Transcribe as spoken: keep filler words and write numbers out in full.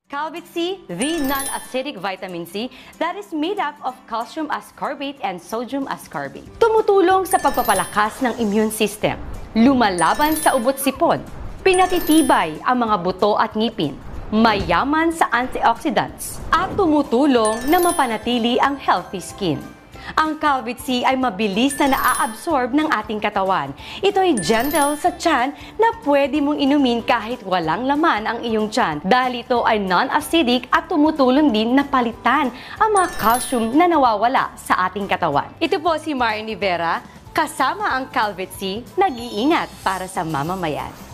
Calvit C, the non-acidic vitamin C that is made up of calcium ascorbate and sodium ascorbate. Tumutulong sa pagpapalakas ng immune system, lumalaban sa ubot-sipon, pinatitibay ang mga buto at ngipin, mayaman sa antioxidants, at tumutulong na mapanatili ang healthy skin. Ang Calvit C ay mabilis na naa-absorb ng ating katawan. Ito ay gentle sa tiyan na pwede mong inumin kahit walang laman ang iyong tiyan dahil ito ay non-acidic at tumutulong din na palitan ang mga calcium na nawawala sa ating katawan. Ito po si Marnie Vera, kasama ang Calvit C, nag-iingat para sa mamamayan.